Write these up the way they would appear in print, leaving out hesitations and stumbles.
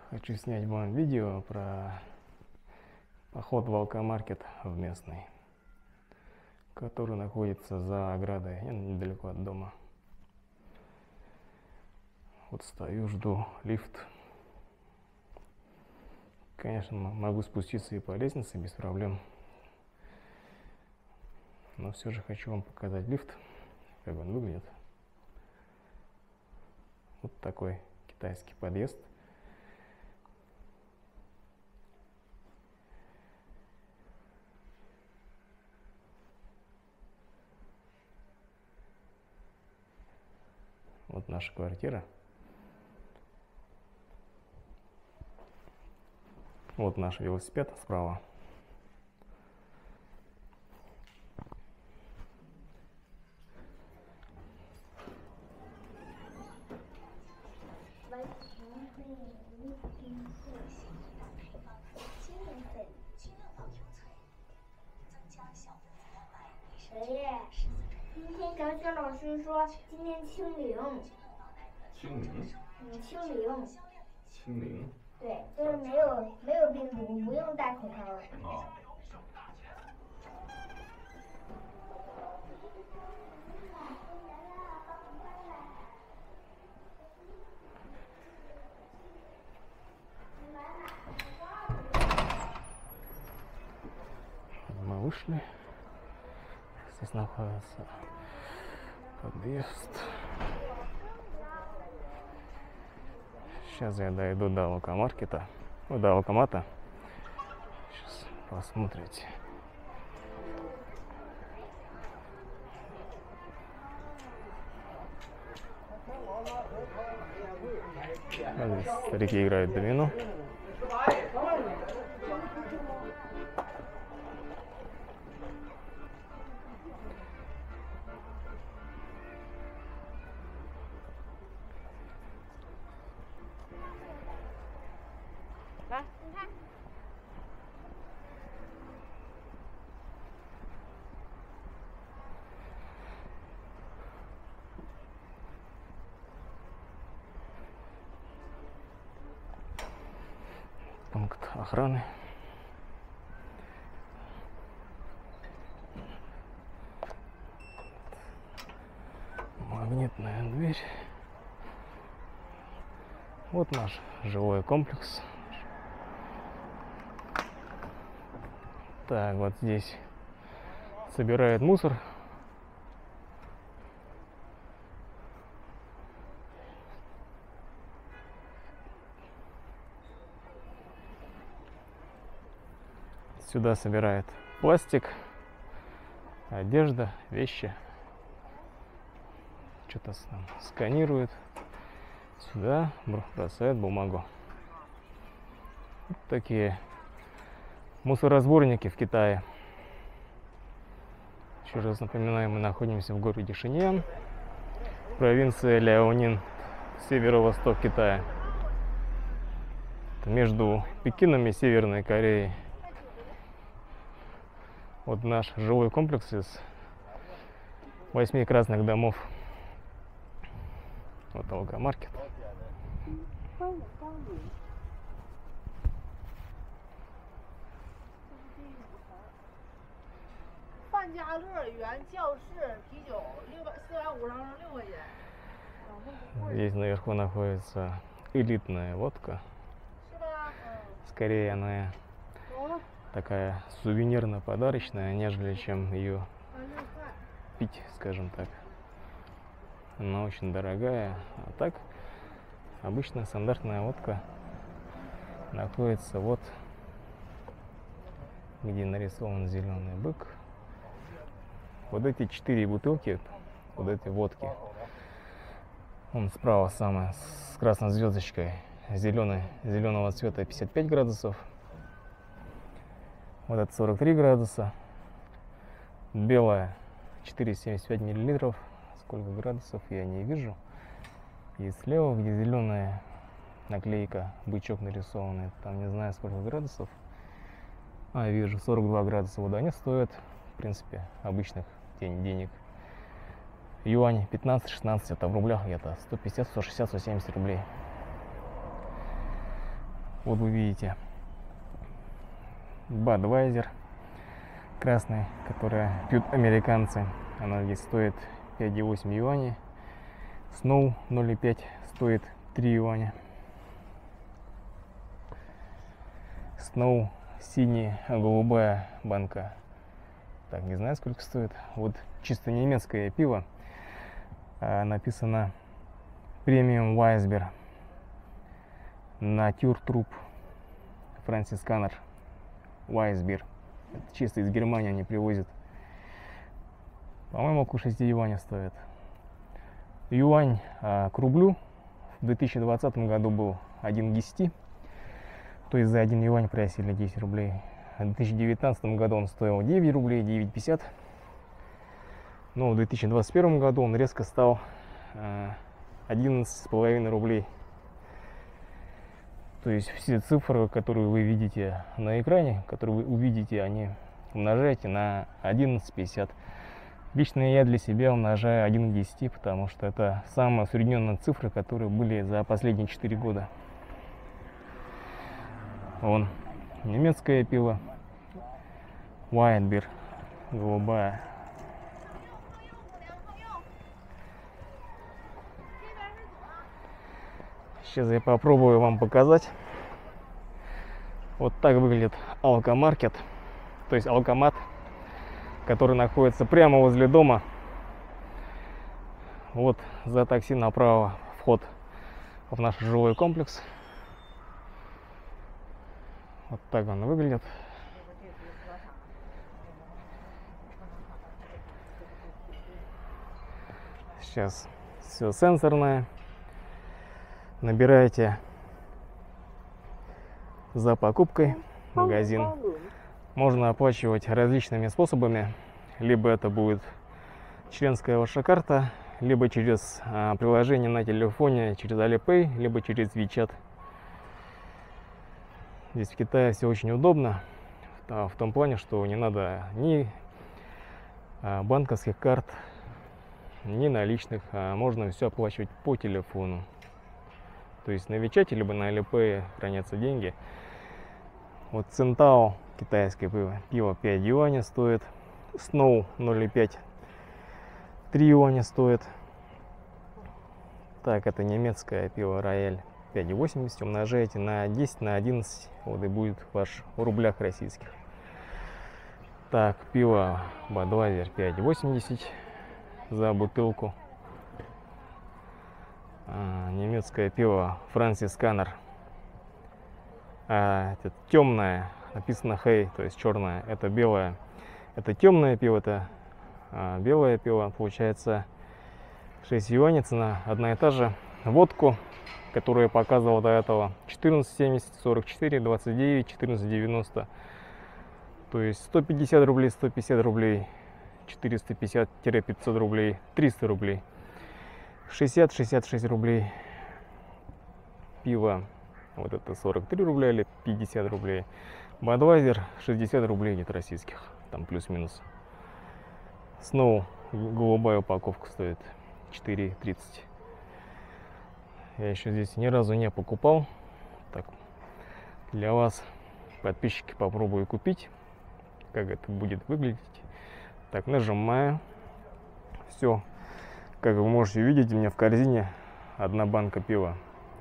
Хочу снять вам видео про поход в алкомаркет в местный, который находится за оградой, недалеко от дома. Вот стою, жду лифт. Конечно, могу спуститься и по лестнице без проблем. Но все же хочу вам показать лифт, как он выглядит. Вот такой китайский подъезд. Вот наша квартира. Вот наш велосипед справа. 今天小雪老师说今天清零。 清零？ 清零。 清零？ 对，就是没有病毒，不用戴口罩。 哦。 Мы вышли. Здесь находится подъезд. Сейчас я дойду до алкомаркета, до алкомата. Сейчас посмотрите. Здесь старики играют в домино. Пункт охраны. Магнитная дверь. Вот наш жилой комплекс. Так, вот здесь собирают мусор. Сюда собирают пластик, одежда, вещи. Что-то сканируют. Сюда бросают бумагу. Вот такие мусоросборники в Китае. Еще раз напоминаю, мы находимся в городе Шиньян, провинция Ляонин, северо-восток Китая. Это между Пекином и Северной Кореей. Вот наш жилой комплекс из 8 красных домов. Вот алкомаркет. Здесь наверху находится элитная водка. Скорее она такая сувенирно-подарочная, нежели чем ее пить, скажем так. Она очень дорогая, а так обычная стандартная водка находится вот где нарисован зеленый бык. Вот эти 4 бутылки, вот эти водки, он справа самая с красной звездочкой, зеленого цвета 55 градусов. Вот это 43 градуса. Белая 4,75 миллилитров. Сколько градусов я не вижу. И слева, где зеленая наклейка, бычок нарисованный, там не знаю сколько градусов. Вижу 42 градуса вода. Они стоят, в принципе, обычных денег. Юань 15-16, это в рублях где-то 150, 160, 170 рублей. Вот вы видите Budweiser красный, который пьют американцы. Она здесь стоит 5,8 юаней. Snow 0,5 стоит 3 юаня. Snow синяя, голубая банка. Так, не знаю, сколько стоит. Вот чисто немецкое пиво. Написано Premium Weissbier. Naturtrub Franziskaner Weissbier. Это чисто из Германии они привозят. По-моему, около 6 юаней стоит. Юань к рублю в 2020 году был 1 к 10. То есть за 1 юань просили 10 рублей. В 2019 году он стоил 9 рублей, 9,50. Но в 2021 году он резко стал 11,5 рублей. То есть все цифры, которые вы видите на экране, которые вы увидите, они умножаете на 11,50. Лично я для себя умножаю 1 к 10, потому что это самые усредненные цифры, которые были за последние 4 года. Вон, немецкое пиво. Weissbier, голубая. Сейчас я попробую вам показать. Вот так выглядит алкомаркет, то есть алкомат, который находится прямо возле дома. Вот за такси направо вход в наш жилой комплекс. Вот так он выглядит. Сейчас все сенсорное. Набираете за покупкой в магазин. Можно оплачивать различными способами. Либо это будет членская ваша карта, либо через приложение на телефоне, через Alipay, либо через WeChat. Здесь в Китае все очень удобно, в том плане, что не надо ни банковских карт, ни наличных, можно все оплачивать по телефону. То есть на WeChat либо на Alipay хранятся деньги. Вот Цинтао, китайское пиво 5 юаней стоит. Snow 0,5 3 юаня стоит. Так, это немецкое пиво Рояль 5,80. Умножаете на 10, на 11, вот и будет ваш в рублях российских. Так, пиво Budweiser 5,80 за бутылку. Немецкое пиво Franziskaner. Это темное, написано Hey, то есть черное. Это белое. Это темное пиво, это белое пиво. Получается 6 юаней, цена одна и та же. Водку, которую я показывал до этого, 14,70, 44, 29, 14,90. То есть 150 рублей, 150 рублей, 450-500 рублей, 300 рублей. 60-66 рублей пиво, вот это 43 рубля или 50 рублей. Budweiser 60 рублей нет российских, там плюс-минус. Snow, голубая упаковка стоит 4,30. Я еще здесь ни разу не покупал. Так, для вас, подписчики, попробую купить, как это будет выглядеть. Так, нажимаю. Все. Как вы можете видеть, у меня в корзине одна банка пива.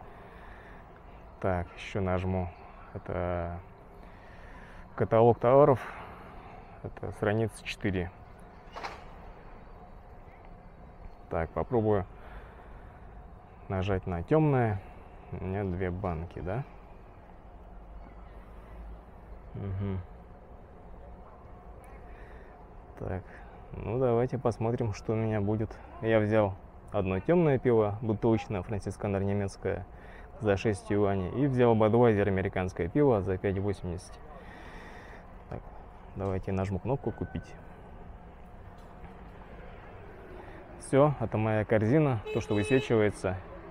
Так, еще нажму. Это каталог товаров. Это страница 4. Так, попробую нажать на темное. У меня 2 банки, да? Угу. Так. Ну, давайте посмотрим, что у меня будет. Я взял одно темное пиво, бутылочное, Franziskaner немецкое, за 6 юаней. И взял Budweiser американское пиво за 5,80. Так, давайте нажму кнопку «Купить». Все, это моя корзина, то, что высвечивается.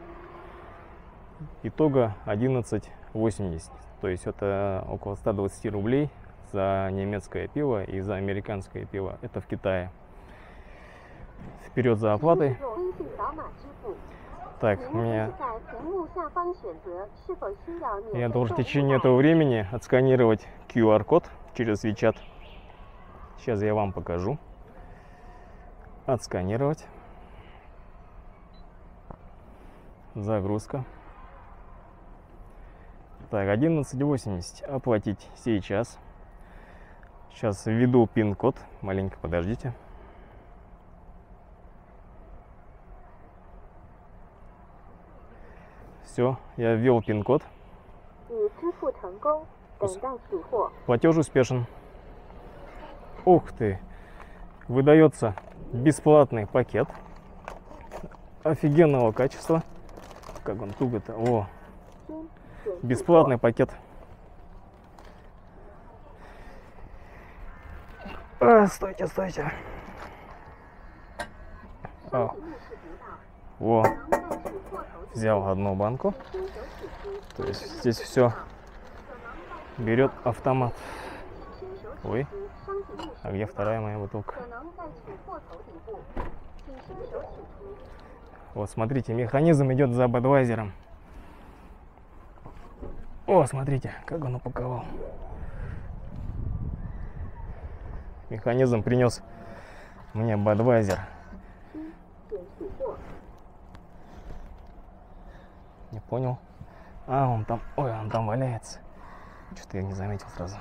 Итога 11,80. То есть это около 120 рублей. За немецкое пиво и за американское пиво. Это в Китае. Вперед за оплатой. Так, у меня Я должен в течение этого времени отсканировать QR-код через WeChat. Сейчас я вам покажу. Отсканировать. Загрузка. Так, 11.80. Оплатить сейчас. Сейчас введу пин-код. Маленько подождите. Все, я ввел пин-код. Платеж успешен. Ух ты! Выдается бесплатный пакет офигенного качества. Как он туго-то. О! Бесплатный пакет. Стойте, стойте. О, взял одну банку. То есть здесь все берет автомат. Ой, а где вторая моя бутылка? Вот смотрите, механизм идет за Бадвайзером. О, смотрите, как он упаковал. Механизм принес мне Бадвайзер. Не понял. А, он там, ой, он там валяется. Что-то я не заметил сразу.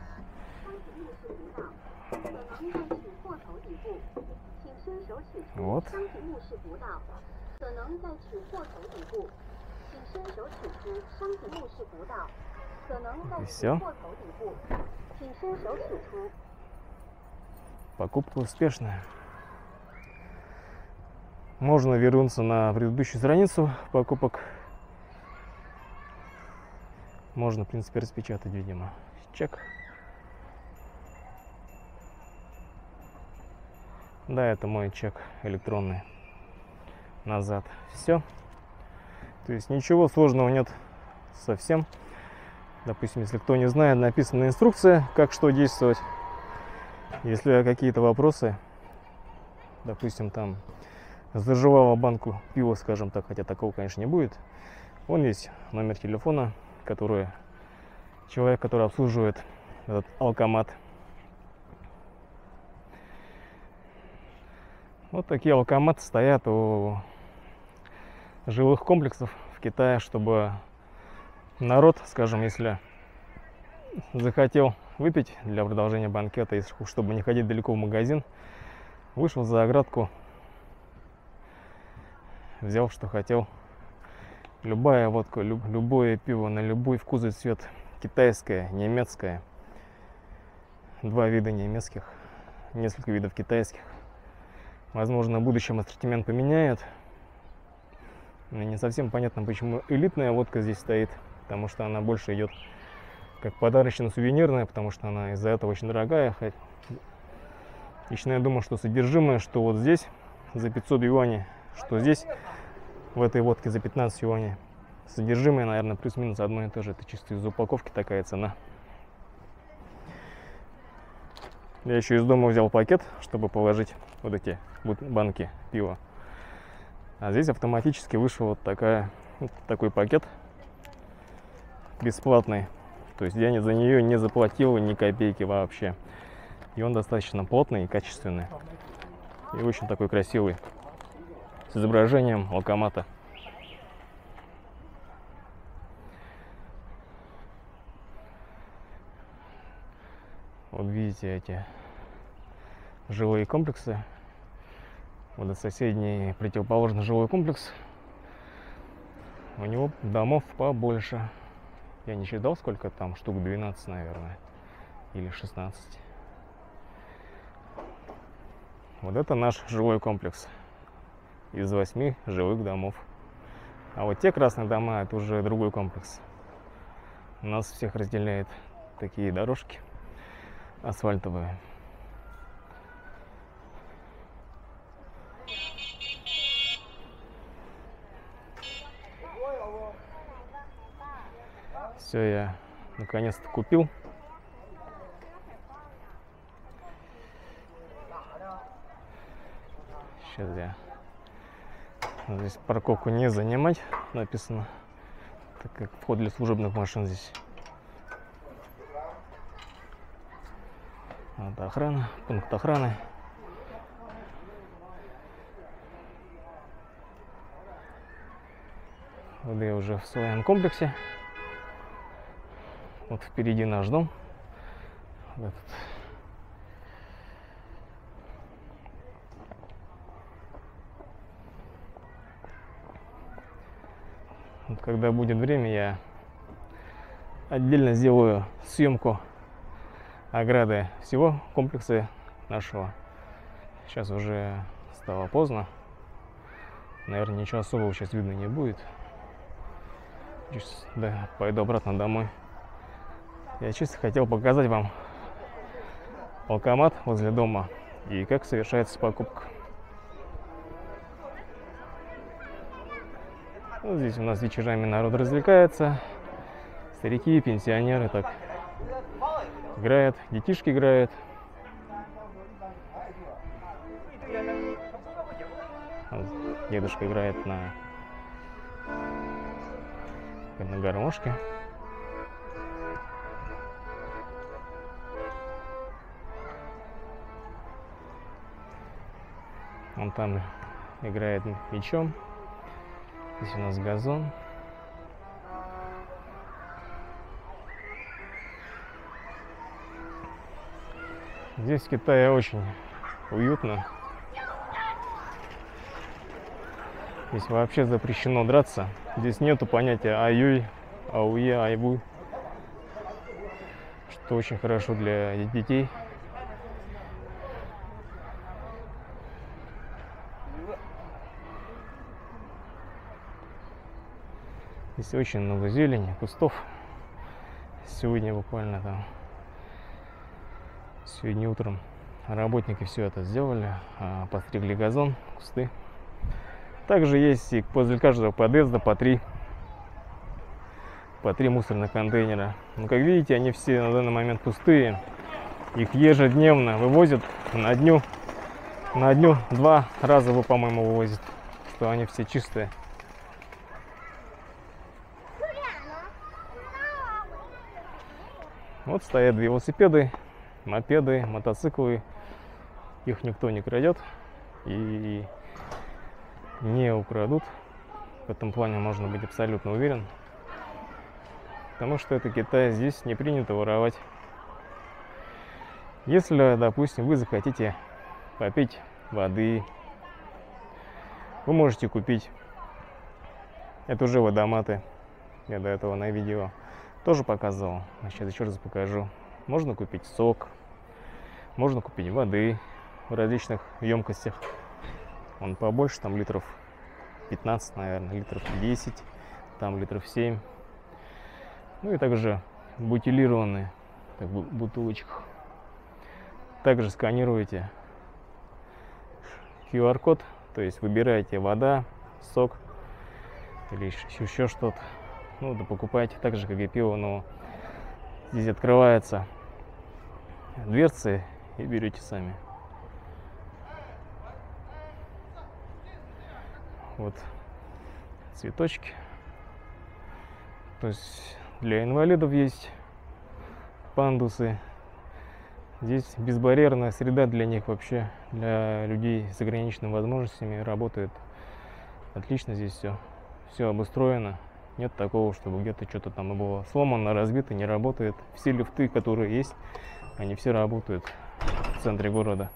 Вот. И все. Покупка успешная. Можно вернуться на предыдущую страницу покупок. Можно, в принципе, распечатать, видимо, чек. Да, это мой чек электронный. Назад. Все. То есть ничего сложного нет совсем. Допустим, если кто не знает, написана инструкция, как что действовать. Если какие-то вопросы, допустим, там заживала банку пива, скажем так, хотя такого, конечно, не будет. Вон есть номер телефона, который человек, который обслуживает этот алкомат. Вот такие алкоматы стоят у жилых комплексов в Китае, чтобы народ, скажем, если захотел выпить для продолжения банкета, чтобы не ходить далеко в магазин, вышел за оградку, взял, что хотел. Любая водка, любое пиво на любой вкус и цвет. Китайское, немецкое. 2 вида немецких, несколько видов китайских. Возможно, в будущем ассортимент поменяют. Мне не совсем понятно, почему элитная водка здесь стоит. Потому что она больше идет как подарочно-сувенирная, потому что она из-за этого очень дорогая. Лично я думаю, что содержимое, что вот здесь за 500 юаней, что здесь в этой водке за 15 юаней. Содержимое, наверное, плюс-минус одно и то же. Это чисто из упаковки такая цена. Я еще из дома взял пакет, чтобы положить вот эти банки пива. А здесь автоматически вышел вот такой пакет бесплатный. То есть я за нее не заплатил ни копейки вообще. И он достаточно плотный и качественный. И очень такой красивый. С изображением алкомата. Вот видите эти жилые комплексы. Вот это соседний противоположный жилой комплекс. У него домов побольше. Я не считал, сколько там, штук 12, наверное. Или 16. Вот это наш жилой комплекс. Из 8 жилых домов. А вот те красные дома, это уже другой комплекс. Нас всех разделяет такие дорожки асфальтовые. Все, я наконец-то купил. Сейчас я здесь парковку не занимать, написано. Так как вход для служебных машин здесь. Вот охрана, пункт охраны. Вот я уже в своем комплексе. Вот впереди наш дом. Вот этот. Вот когда будет время, я отдельно сделаю съемку ограды всего комплекса нашего. Сейчас уже стало поздно. Наверное, ничего особого сейчас видно не будет. Сейчас, да, пойду обратно домой. Я чисто хотел показать вам банкомат возле дома и как совершается покупка. Вот здесь у нас вечерами народ развлекается. Старики, пенсионеры так играют, детишки играют. Вот дедушка играет на гармошке. Он там играет мячом. Здесь у нас газон. Здесь в Китае очень уютно. Здесь вообще запрещено драться. Здесь нету понятия ай-юй, ауе, айбу, что очень хорошо для детей. Здесь очень много зелени, кустов. Сегодня буквально там, сегодня утром работники все это сделали, постригли газон, кусты. Также есть и возле каждого подъезда по три мусорных контейнера. Но как видите, они все на данный момент пустые. Их ежедневно вывозят на дню 2 раза, по-моему, вывозят, что они все чистые. Вот стоят велосипеды, мопеды, мотоциклы. Их никто не крадет и не украдут. В этом плане можно быть абсолютно уверен. Потому что это Китай, здесь не принято воровать. Если, допустим, вы захотите попить воды, вы можете купить. Это уже водоматы. Я до этого на видео тоже показывал. Сейчас еще раз покажу. Можно купить сок, можно купить воды в различных емкостях. Он побольше, там литров 15, наверное, литров 10, там литров 7. Ну и также бутилированные в бутылочках. Также сканируете QR-код, то есть выбираете вода, сок или еще что-то. Ну, да покупайте так же, как и пиво, но здесь открываются дверцы и берете сами. Вот цветочки. То есть для инвалидов есть пандусы. Здесь безбарьерная среда для них вообще, для людей с ограниченными возможностями работает отлично. Здесь все обустроено. Нет такого, чтобы где-то что-то там было сломано, разбито, не работает. Все лифты, которые есть, они все работают в центре города.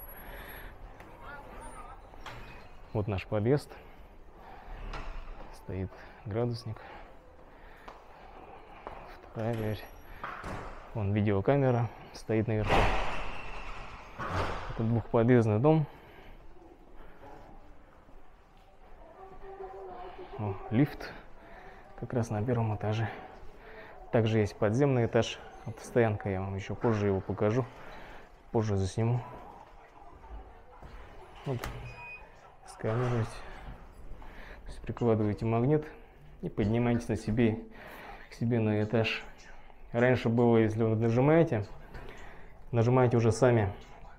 Вот наш подъезд. Стоит градусник. Вторая дверь. Вон видеокамера стоит наверху. Это двухподъездный дом. О, лифт как раз на первом этаже. Также есть подземный этаж, автостоянка. Я вам еще позже его покажу. Позже засниму. Вот. Сканируете. То есть прикладываете магнит и поднимаетесь к себе на этаж. Раньше было, если вы нажимаете уже сами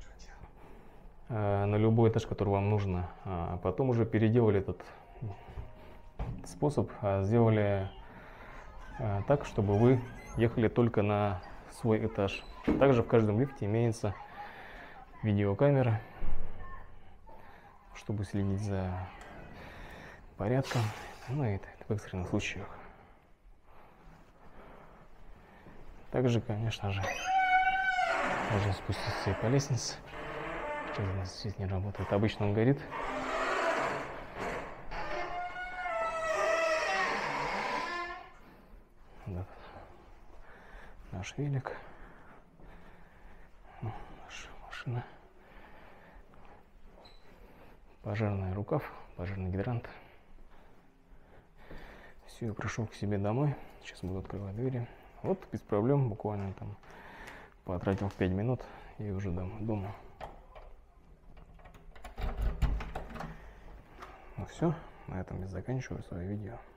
на любой этаж, который вам нужно. А потом уже переделали этот способ, сделали так, чтобы вы ехали только на свой этаж. Также в каждом лифте имеется видеокамера, чтобы следить за порядком, ну и в экстренных случаях. Также, конечно же, можно спуститься и по лестнице. Сейчас у нас свет не работает. Обычно он горит. Вот наш велик. Наша машина. Пожарный рукав, пожарный гидрант. Все, я пришел к себе домой. Сейчас буду открывать двери. Вот без проблем, буквально там потратил 5 минут и уже дома. Ну все, на этом я заканчиваю свое видео.